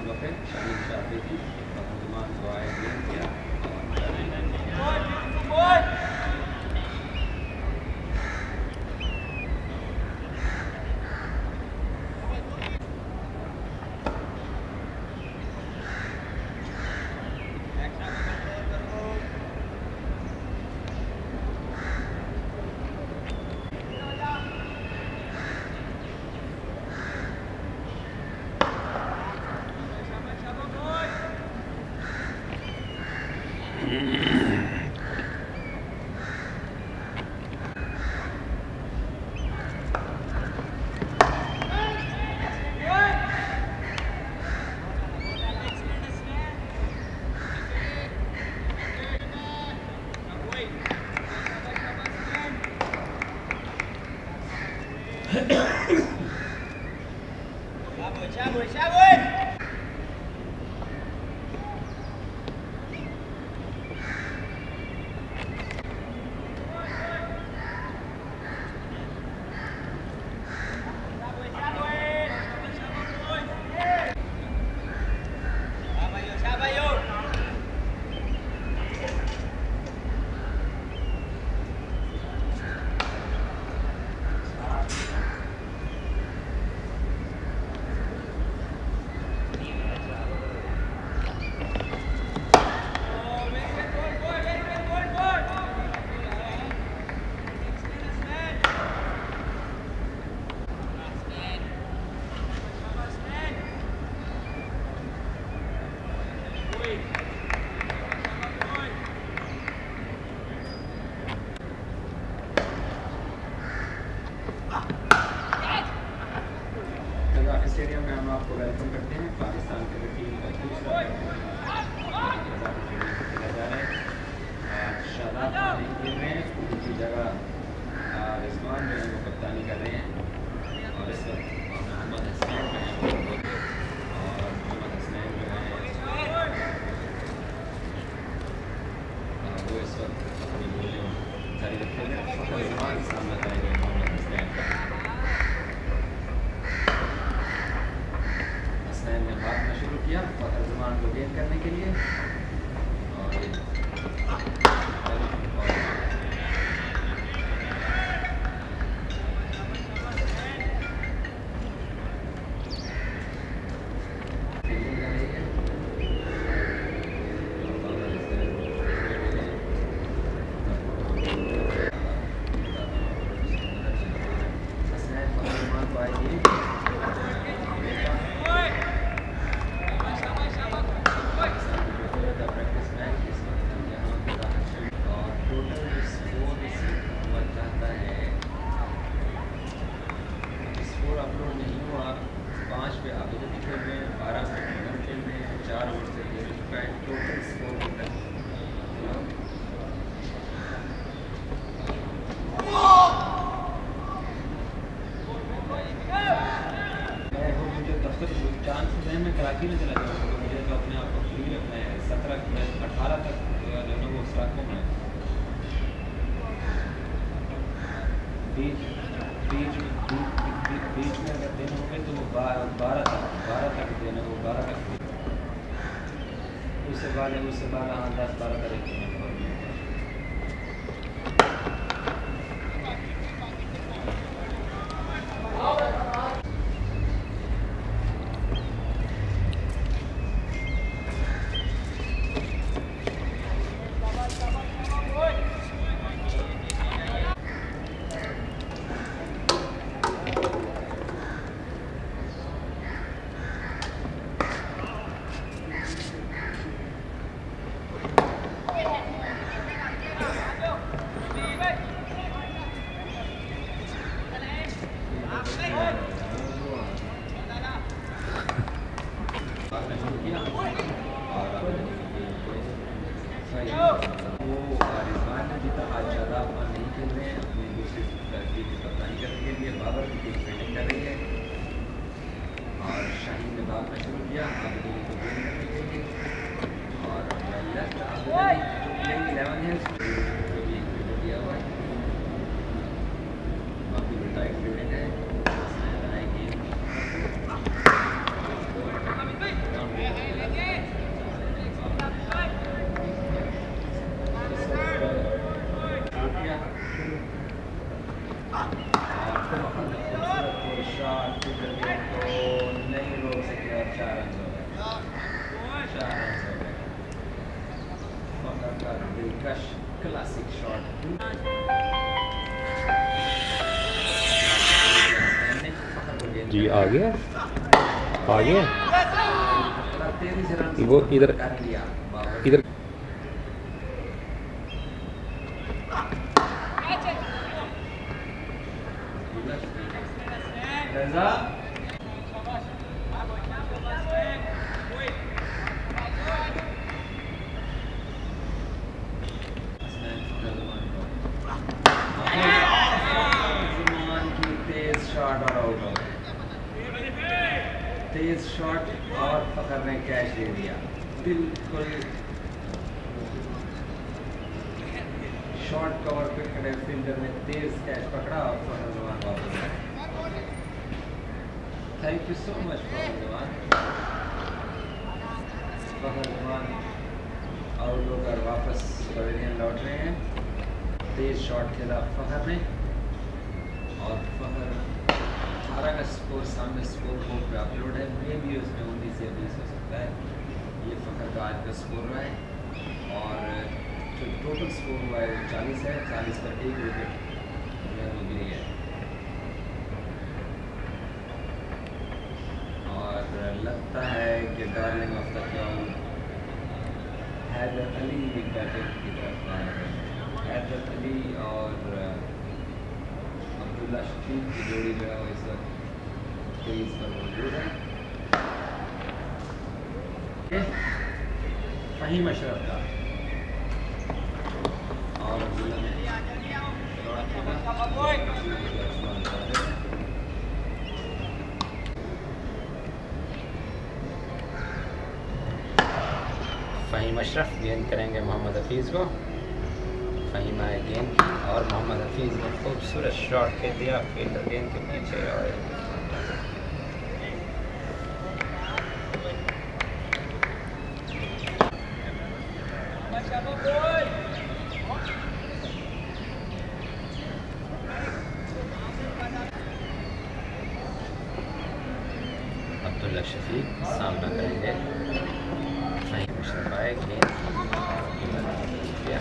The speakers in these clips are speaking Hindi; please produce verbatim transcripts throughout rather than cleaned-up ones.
मौके शहीन आफरीदी फखर जमान रोहाइल किया गद्दाफी स्टेडियम में हम आपको वेलकम करते हैं। पाकिस्तान क्रिकेट टीम का दूसरा खेला जा रहा है। आज शादाब खान खेल रहे हैं, उनकी जगह रिजवान जो है वो कप्तानी कर रहे हैं और इस वक्त मोहम्मद हसनैन जो है और मोहम्मद हसनैन जो है वो इस वक्त अपनी बोलियों जारी रखे हुए फखर जमान के सामने करेंगे मोहम्मद हसनैन का। हसनैन ने भागना शुरू किया फखर जमान को गेंद करने के लिए और कराची में चला जाऊँगा तो मुझे तो अपने आप को फ्री रखना है। सत्रह अठारह तक जो है ना वो स्टार्ट में बीच बीच बीच में अगर देना होगा तो वो बारह तक बारह तक देना वो बारह तक उससे बारह उससे बारह हाँ दस बारह तक देना। Yeah. फील्डर गेंद को नहीं रोक सके और चार रन हो गए, चार रन हो गए। फखर का दिलकश क्लासिक शॉट जी आ गया, आ गया वो इधर इधर तेज शॉट और फखर ने कैच दे दिया। बिल्कुल शॉर्ट कवर पे खड़े फील्डर ने तेज कैच पकड़ा और फखर जमान वापस आए। Thank you so much Fakhar Zaman. Fakhar Zaman out होकर वापस पवेलियन लौट रहे हैं। तेज शॉट खेला फखर ने और फखर अठारह का स्कोर सामने स्कोर बोर्ड पे अपलोड है, मे भी उसमें उन्नीस या बीस हो सकता है। ये फखर का आज का स्कोर रहा है और जो टोटल स्कोर हुआ है चालीस है, चालीस पर एक विकेट वो गिरी है। और लगता है कि darling of the crown Haider Ali batting की तरफ आए हैं। हैदर अली और अब्दुल्ला शफीक की जोड़ी जो है वो इस वक्त क्रीज पर मौजूद है। फहीम अशरफ का और अब्दुल्ला ने फहीम अशरफ गेंद करेंगे मोहम्मद हफीज़ को। फहीम आए गेंद और मोहम्मद हफीज़ ने खूबसूरत शॉट खेल दिया फील्डर गेंद के पीछे और अब्दुल्ला शफीक सामना करेंगे। फहीम अशरफ आए गेंद किया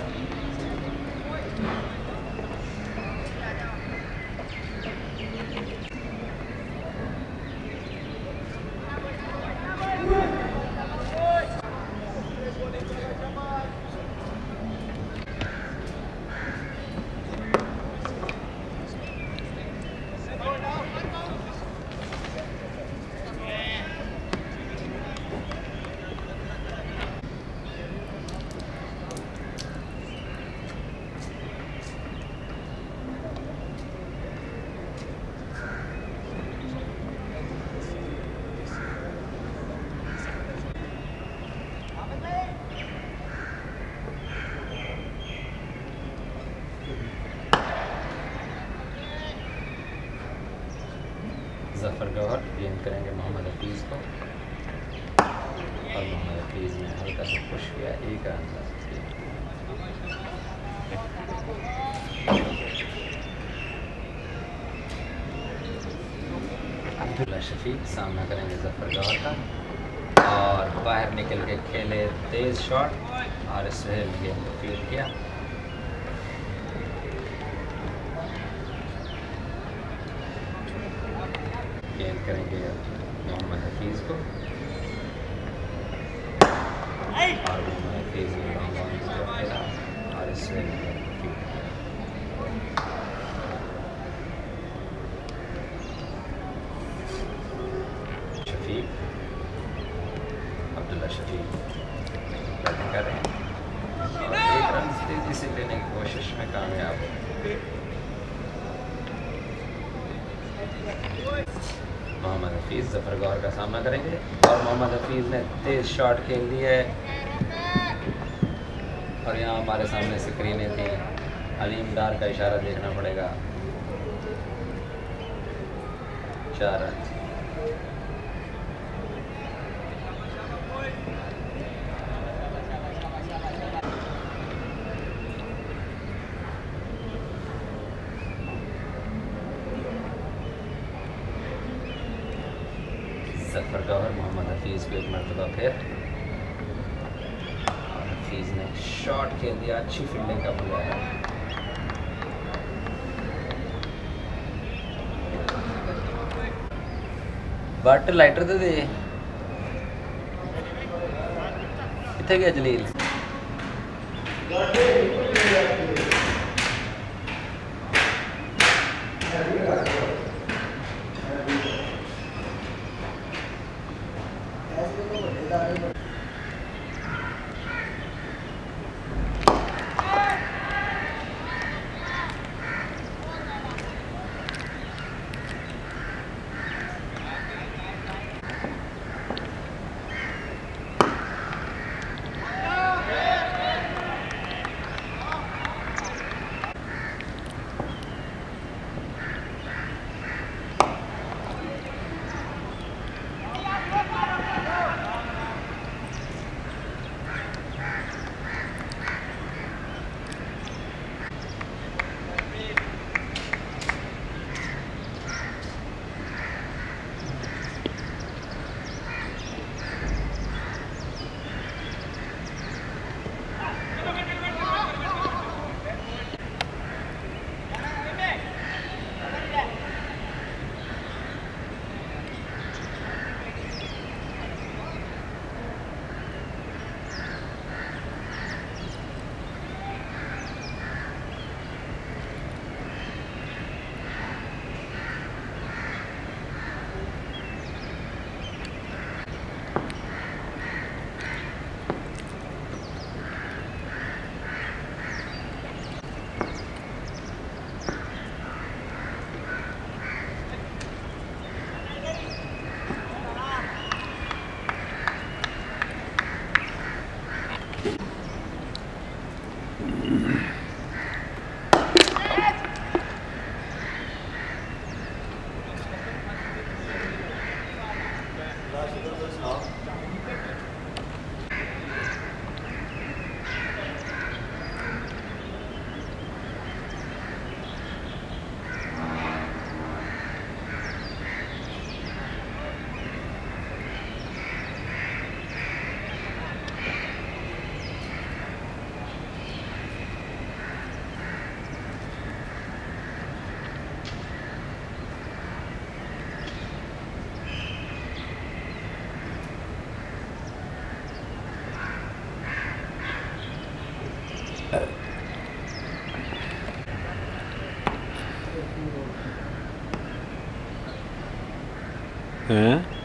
जफर गौहर गेंद करेंगे मोहम्मद हफीज़ को और मोहम्मद हफीज़ ने हल्का सा पुश किया, एक रन था। अब्दुल्ला शफीक सामना करेंगे जफर गौहर का और बाहर निकल के खेले तेज़ शॉट और सोहेल गेंद को फील्ड किया। गेंद करेंगे मोहम्मद हफीज़ को और मोहम्मद हफीज़ ने लॉन्ग ऑन की तरफ खेला और इससे गेंद को फील्ड किया। शफीक अब्दुल्ला शफीक बैटिंग कर रहे हैं और एक रन तेज़ी से लेने की कोशिश में कामयाब हो। मोहम्मद हफीज़ जफर गौहर का सामना करेंगे और मोहम्मद हफीज़ ने तेज़ शॉट खेल दी है और यहाँ हमारे सामने स्क्रीनें थी, अलीम डार का इशारा देखना पड़ेगा। चार रन सफ़र का ओवर मोहम्मद हफीज़ को एक मरतबा फिर, और हफीज़ ने शॉट खेल दिया, अच्छी फील्डिंग का बुलाया। वाटर लाइटर तो दे, कितने गया जलील? हैं